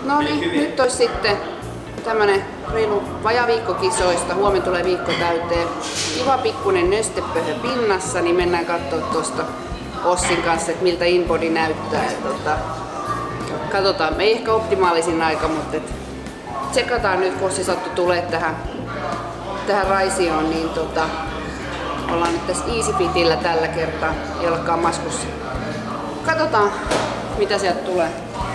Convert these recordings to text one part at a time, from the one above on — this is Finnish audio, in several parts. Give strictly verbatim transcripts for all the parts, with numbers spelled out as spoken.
No niin, nyt olisi sitten tämmönen reilu vajaa viikko kisoista. Huomenna tulee viikko täyteen. Kiva pikkunen nöstepöhö pinnassa, niin mennään katsoa tuosta Ossin kanssa, että miltä InBody näyttää. Ja tota, katsotaan, ei ehkä optimaalisin aika, mutta et tsekataan nyt, kun Ossi sattui tulee tähän, tähän Raisioon, niin tota, ollaan nyt tässä EasyFitillä tällä kertaa jalkaa maskussa. Katsotaan, mitä sieltä tulee.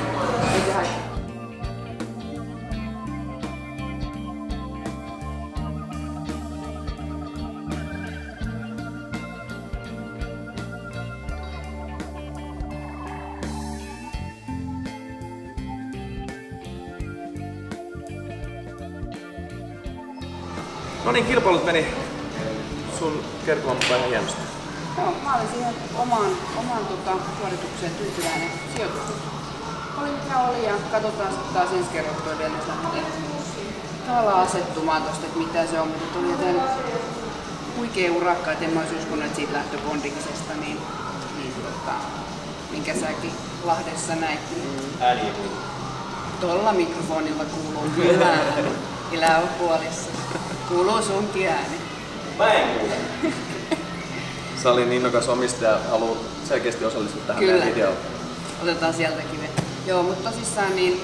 No niin, kilpailut meni sun kertoman mukaan ihan hienosti. Joo, mä olin siihen omaan, omaan tota, suoritukseen tyytyväinen. Sijoitus oli mikä oli ja katsotaan sitten taas ensi kerran, kun toi vielä lähtee tavallaan asettumaan tosta, että mitä se on. Mutta tuli jotain huikea urakka, et en mä olisi uskonut, että siitä lähtö Bondiksesta, niin, niin tota, minkä säkin Lahdessa näit. Ääni. Tuolla mikrofonilla kuuluu kyllä ääni. Elä on puolissa. Kuuluu sunkin ääni. Mä en kuule. Sä olin innokas omistaja, haluat selkeästi osallistua tähän Kyllä. videoon. Otetaan sieltäkin vielä. Joo, mutta tosissaan niin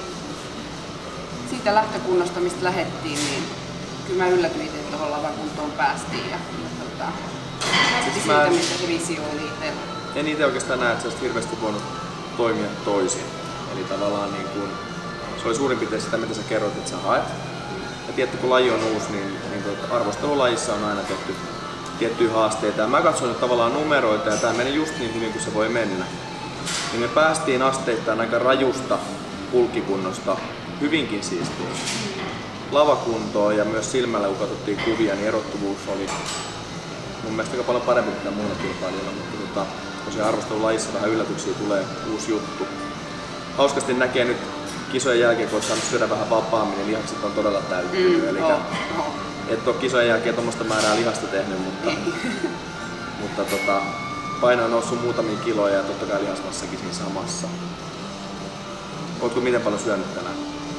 siitä lähtökunnasta, mistä lähettiin, niin kyllä mä yllätyin itse, että tuohon lavakuntoon päästiin. Ja, ja tota, näytti Siis siitä, mä mistä se visio oli itsellä. En itse oikeastaan näe, että sä olisit hirveästi voinut toimia toisin. Eli tavallaan niin kun, se oli suurin piirtein sitä, mitä sä kerroit, että sä haet. Ja tietty, kun laji on uusi, niin, niin arvostelulajissa on aina tehty tiettyjä haasteita. Ja mä katsoin nyt tavallaan numeroita ja tää meni just niin hyvin kuin se voi mennä. Niin me päästiin asteittain aika rajusta pulkkikunnosta hyvinkin siistiin lavakuntoon ja myös silmällä kun katsottiin kuvia, niin erottuvuus oli mun mielestä aika paljon parempi kuin muilla kilpailijoilla, mutta tota, tosiaan arvostelulajissa vähän yllätyksiä tulee uusi juttu. Hauskasti näkee nyt kisojen jälkeen, kun olet saanut syödä vähän vapaammin, niin lihakset on todella täyttynyt. Mm, Elikkä, oh, oh. Et ole kisojen jälkeen tuommoista määrää lihasta tehnyt, mutta, mutta tota, paino on noussut muutamia kiloja ja totta kai lihasmassakin siinä samassa. Oletko miten paljon syönyt tänään?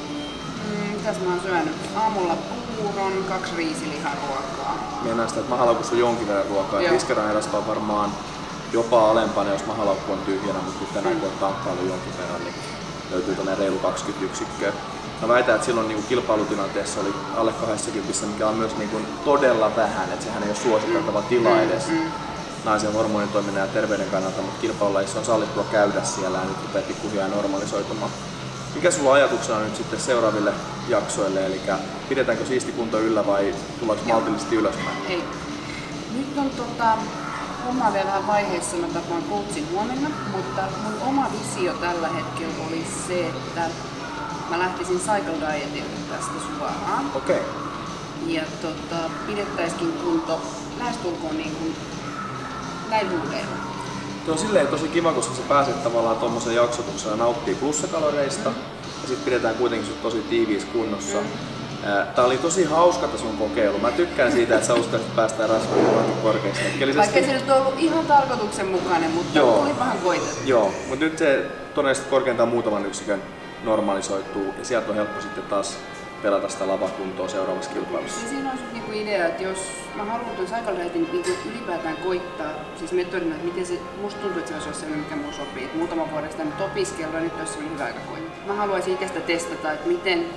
Mm, mitäs mä oon syönyt? Aamulla puuron, kaksi riisiliharuokaa. Meinaan sitä, että mahalaukkussa on jonkin verran ruokaa. Riskeran erästä on varmaan jopa alempana, jos mahalaukku on tyhjänä, mutta nyt tänään kun on tankkailu jonkin verran, niin löytyy tuonne reilu kaksikymmentä yksikköä. Mä väitän, että silloin niin kilpailutilanteessa oli alle kaksikymmentä, mikä on myös niin kuin todella vähän, että sehän ei ole suositeltava tila edes mm. naisen hormonitoiminnan ja terveyden kannalta, mutta kilpailulajissa on sallittua käydä siellä ja nyt rupeaa pikkuhiljaa normalisoitumaan. Mikä sulla ajatuksena on nyt sitten seuraaville jaksoille, eli pidetäänkö siisti kunto yllä vai tullaanko maltillisesti ylöspäin? Ei. Nyt on tota, homma vielä vähän vaiheessa, mä tapaan coachin huomenna, mutta mun oma visio tällä hetkellä oli se, että mä lähtisin cycle dietille tästä suoraan. Okei. Okay. Ja tota, pidettäisikin kunto lähestulkoon niin kuin näin huudeilla. Tuo on silleen tosi kiva, koska sä pääset tavallaan tuommoisen jaksotuksen ja nauttii plussakaloreista mm. ja sit pidetään kuitenkin sut tosi tiiviissä kunnossa. Mm. Tää oli tosi hauska sun kokeilu. Mä tykkään siitä, että sä uskallat, että päästään rasvaankin korkeasti. Vaikka se nyt on ollut ihan tarkoituksenmukainen, mutta oli vähän koitettu. Joo, mutta nyt se todennäköisesti korkeintaan muutaman yksikön normalisoituu ja sieltä on helppo sitten taas pelata sitä lavakuntoa seuraavassa kilpailussa. Ja siinä on niinku idea, että jos mä haluan tuon cycle dietin niinku ylipäätään koittaa, siis metodina, että miten se, musta tuntuu, että se olisi sellainen, mikä mulla sopii. Et muutaman vuoden sitä nyt opiskelua ja nyt olisi sellainen hyvä aika koittaa. Mä haluaisin itse sitä testata, että miten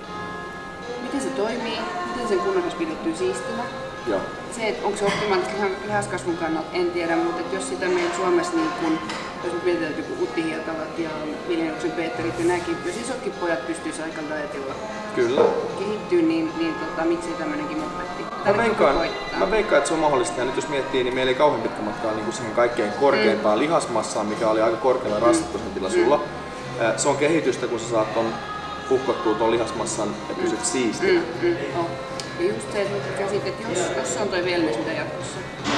Miten se toimii, miten sen kunnossa pidettyy siistinä. Joo. Se, että onko se optimaalista lihaskasvun kannalta, en tiedä, mutta jos sitä meillä Suomessa, niin kun, jos me mietitään joku Utti Hietalat ja Viljelyksen Peterit ja nämäkin, jos isotkin pojat pystyy cycle dietilla Kyllä. kehittyy, niin, niin tota, miksei tämmöinenkin mopetti? Mä veikkaan, mä veikkaan, että se on mahdollista. Ja nyt jos miettii, niin meillä ei kauhean pitkä matkaa niin siihen kaikkein korkeimpaan mm. lihasmassaan, mikä oli aika korkealla rasvaprosentilla sulla. Mm. Se on kehitystä, kun sä saat ton puhkottuu tuon lihasmassan ja pysyt siistinä. Mm, mm, oh. Ja just se, että käsit, että jos, jos se on toi wellness mitä jatkossa,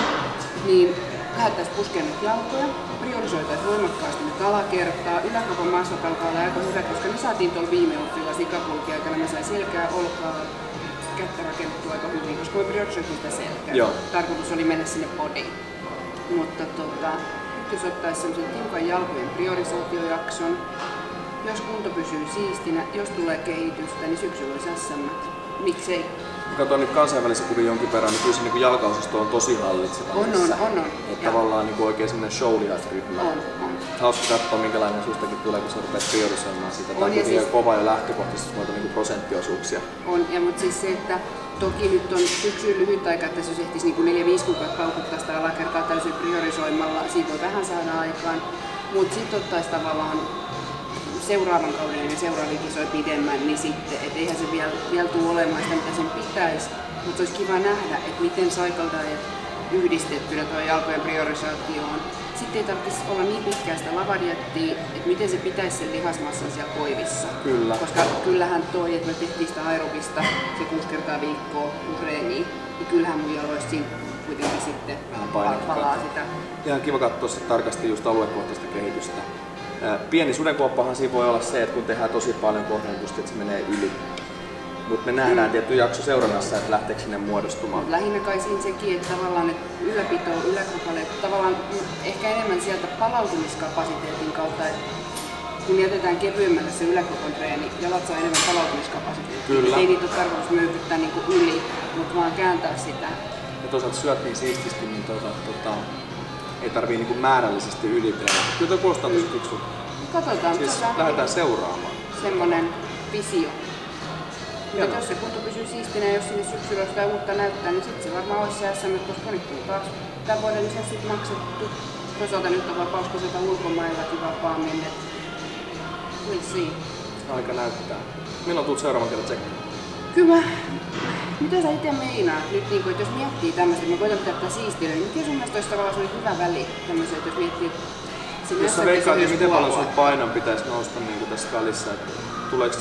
niin lähdettäisiin puskemaan nyt jalkoja, priorisoitaisiin voimakkaasti nyt alakertaa, yläkroppan massat alkaa olla aika hyvät, koska me saatiin tuolla viime oppilla sikapulki aikana, me sai selkää, olkaa, kättä rakennettua aika hyvin, koska me priorisoitiin sitä selkää. Joo. Tarkoitus oli mennä sinne bodiin. Mutta tota, nyt jos ottaisi semmoisen tiukan jalkojen priorisaatiojakson, jos kunto pysyy siistinä, jos tulee kehitystä, niin syksyllä olisi S M. Miksei? Mä katsoin nyt kansainvälisen kuvin jonkin verran, niin kyllä se niin jalkaosasto on tosi hallitseva. On, on, on, on. Että tavallaan niin oikein semmoinen show-lihasryhmä. On, on. Hauska katsoa, minkälainen sustakin tulee, kun sä rupeat priorisoimaan sitä. Tämä on kuitenkin siis kova jo lähtökohtaisesti noita niin prosenttiosuuksia. On, ja mutta siis se, että toki nyt on syksyyn lyhyt aika, että jos ehtisi niin neljä viisi kuukautta paukuttaa sitä alakertaa täysin priorisoimalla, siitä voi vähän saada aikaan. Mutta sitten ottaisi tavallaan seuraavan kauden ja seuraavia kisoja pidemmän, niin sitten, et eihän se vielä, vielä tule olemaan sitä, mitä sen pitäisi. Mutta olisi kiva nähdä, että miten cycle diet yhdistettynä tuo jalkojen priorisaatioon. Sitten ei tarvitsisi olla niin pitkää sitä lavadiettiä, että miten se pitäisi sen lihasmassan siellä koivissa. Kyllä. Koska kyllähän toi, että me tehtiin sitä aerobista se kuusi kertaa viikkoa treeniä, niin kyllähän mun jaloissa siinä kuitenkin sitten palaa sitä. Ihan kiva katsoa se tarkasti just aluekohtaista kehitystä. Pieni sudenkuoppahan siinä voi olla se, että kun tehdään tosi paljon kohdennetusti, että se menee yli. Mutta me nähdään mm. tietty jakso seurannassa, että lähteekö sinne muodostumaan. Mut lähinnä kai siinä sekin, että tavallaan että ylläpito, yläkropalle, tavallaan ehkä enemmän sieltä palautumiskapasiteetin kautta, että kun jätetään kevyemmälle se yläkropan treeni, jalat saa enemmän palautumiskapasiteettia. Kyllä. Ei niitä ole tarkoitus möykyttää niinku yli, mutta vaan kääntää sitä. Ja toisaalta syöt niin siististi, niin toisaalta tota, ei tarvii niinku määrällisesti ylitreenata. Kyllä toi kuulostaa tosi fiksulta. Katsotaan. Siis lähdetään seuraamaan. Semmonen visio. Mutta jos se kunto pysyy siistinä ja jos sinne syksyllä sitä uutta näyttää, niin sitten se varmaan olisi se S M, koska nyt on taas tämän vuoden lisäksi maksettu. Toisaalta nyt on vapaus kosata ulkomaillakin vapaammin. We'll see. Aika näyttää. Milloin tulet seuraavan kerran tsekkaan? Kyllä mä... Mitä sä itse meinaat nyt, niin kun, että jos miettii tämmöistä, että mä koitan pitää tätä siistiä, niin mikä sun mielestä olisi tavallaan hyvä väli tämmöisen, että jos miettii, että jos sä veikkaat, niin miten paljon sun painon pitäisi nousta niin tässä välissä, että tuleeko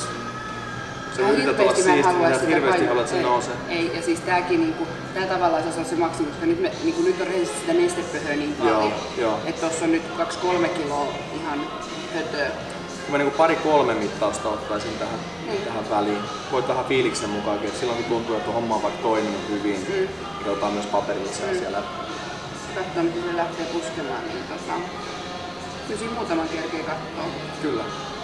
se yrität olla siistiä, niin hirveästi haluat, että se nousee? Ei, ja siis tääkin, niinku, tää tavallaan se on se maksimi, koska nyt, me, niinku, nyt on rehellisesti sitä nestepöhöä niin paljon, että tossa on nyt kaksi kolme kiloa ihan hötöä. Kun mä niinku pari-kolme mittausta ottaisin tähän, mm. tähän väliin, voit vähän fiiliksen mukaan, että silloin kun tuntuu, että homma on vaikka toiminut hyvin, mm. niin katsotaan myös paperillisia mm. siellä. Katsotaan, miten se lähtee puskemaan, niin tota, kyllä siinä muutaman kerkeen kattoo. Kyllä.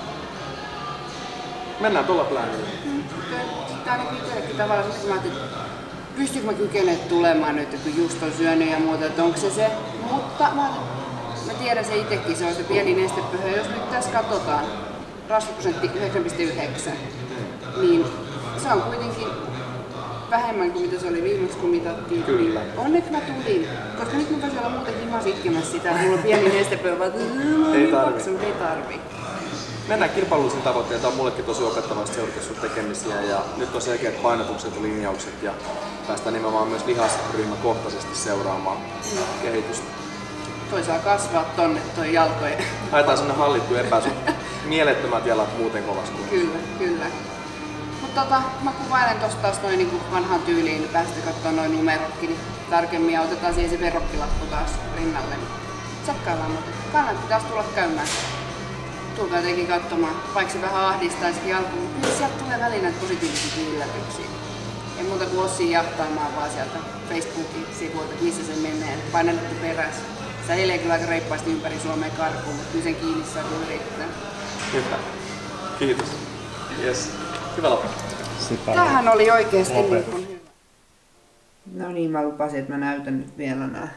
Mennään tuolla plänillä. Mm. Sitten ainakin itsellekin tavallaan, kun mä ajattelin, pystyykö mä kykenemään tulemaan nyt, kun just on syönyt ja muuta, että onko se se. Mutta mä, mä tiedän se itsekin, se on se pieni nestepöhö. Jos nyt tässä katsotaan, rasvaprosentti yhdeksän pilkku yhdeksän, niin se on kuitenkin vähemmän kuin mitä se oli viimeksi, kun mitattiin. Kyllä. Onneksi mä tulin, koska nyt mä voisin olla muuten himas itkemässä sitä, että mulla on pieni nestepöhö, vaan ei tarvi. Ei tarvi. Mennään kilpailullisiin tavoitteisiin. Tämä on mullekin tosi opettavaista seurata sun tekemisiä ja nyt on selkeät painotukset ja linjaukset ja päästään nimenomaan myös lihasryhmäkohtaisesti seuraamaan mm. kehitystä. Toi saa kasvaa tonne, toi jalkojen. Haetaan sellainen hallittu epäsy. Mielettömät jalat muuten kovasti. Kyllä, kyllä. Mutta tota, mä kuvailen tosta taas noin niin vanhaan tyyliin, niin päästä katsoa noin numerotkin niin tarkemmin ja otetaan siihen se verrokkilappu taas rinnalle. Tsekkaillaan, mutta kannattaa taas tulla käymään. Tulkaa jotenkin katsomaan, vaikka se vähän ahdistaisikin alkuun, mutta sieltä tulee väliin näitä positiivisia yllätyksiä. Ei muuta kuin Ossin jahtaamaan vaan sieltä Facebookin sivuilta, että missä se menee. Painelette perässä. Sä heilee kyllä aika reippaasti ympäri Suomea karkuun, mutta kyllä sen kiinni saa kun yrittää. Hyvä. Kiitos. Yes. Hyvä loppu. Tämähän oli oikeesti niin kuin hyvä. No niin, mä lupasin, että mä näytän nyt vielä nää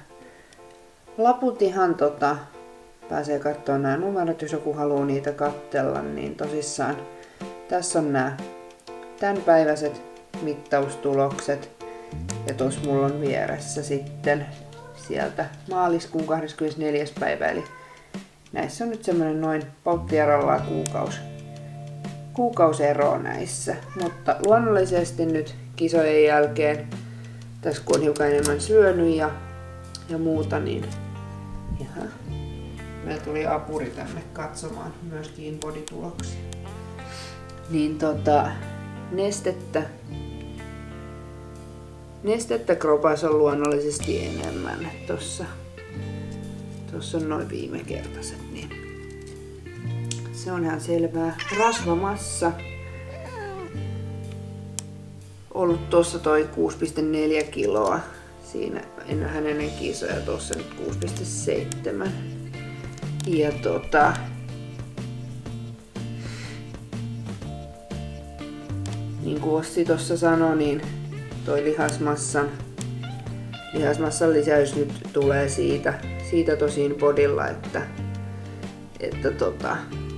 laput ihan tota. Pääsee katsoa nämä numerot, jos joku haluaa niitä katsella, niin tosissaan tässä on nämä tämänpäiväiset mittaustulokset ja tuossa mulla on vieressä sitten sieltä maaliskuun kahdeskymmenesneljäs päivä, eli näissä on nyt semmoinen noin pauttiarallaan kuukausi, kuukauseroa näissä, mutta luonnollisesti nyt kisojen jälkeen, tässä kun on hiukan enemmän syönyt ja, ja muuta, niin jaha. Meillä tuli apuri tänne katsomaan myöskin InBody-tuloksia. Niin tota, nestettä, nestettä kropassa on luonnollisesti enemmän. Tossa, tossa on noin viimekertaiset, niin se on ihan selvää. Rasvamassa ollut tossa toi kuusi pilkku neljä kiloa. Siinä hän ennen kisoja, tossa nyt kuusi pilkku seitsemän. Ja tota, niin kuin Ossi tuossa sanoi, niin toi lihasmassan, lihasmassan lisäys nyt tulee siitä, siitä tosin bodilla, että, että tota,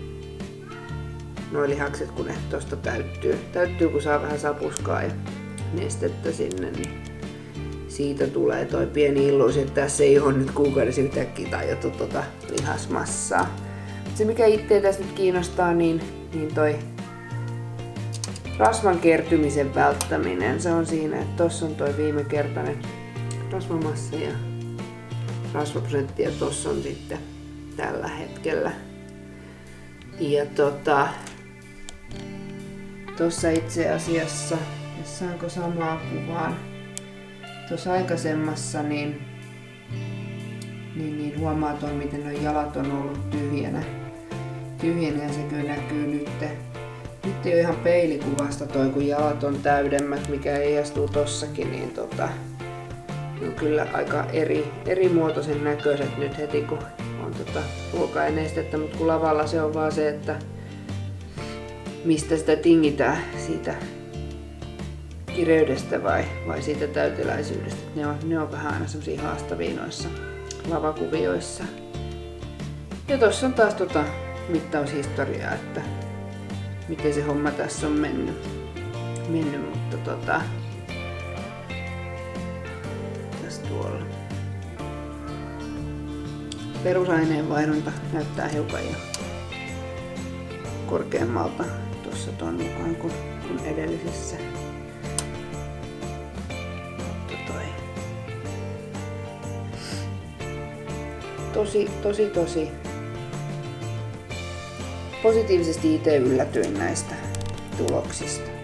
noi lihakset kun ne tosta täyttyy, täyttyy kun saa vähän sapuskaa ja nestettä sinne, niin siitä tulee toi pieni illuusio, että tässä ei ole nyt kuukaudessa yhtäkkiä tajuttu tota lihasmassaa. Se mikä itseä tässä nyt kiinnostaa, niin, niin toi rasvan kertymisen välttäminen. Se on siinä, että tossa on toi viimekertainen rasvamassa ja rasvaprosentti ja tossa on sitten tällä hetkellä. Ja tota, tossa itse asiassa, jos saanko samaa kuvaan, tuossa aikaisemmassa niin, niin, niin huomaa tuon, miten nuo jalat on ollut tyhjänä. Tyhjänä ja se kyllä näkyy nyt. Nyt ei ole ihan peilikuvasta toi, kun jalat on täydemmät, mikä heijastuu tossakin, niin tota, on kyllä aika eri, eri muotoisen näköiset nyt heti, kun on tota ruokaa ja nestettä, mutta kun lavalla se on vaan se, että mistä sitä tingitään, siitä kireydestä vai, vai siitä täyteläisyydestä. Ne on, ne on vähän aina semmosia haastavia noissa lavakuvioissa. Ja tossa on taas tota mittaushistoriaa, että miten se homma tässä on mennyt. mennyt mutta tota, tässä tuolla. Perusaineenvaihdunta näyttää hiukan jo korkeammalta tuossa ton mukaan kuin, kuin edellisessä. Tosi, tosi, tosi positiivisesti itse yllätyin näistä tuloksista.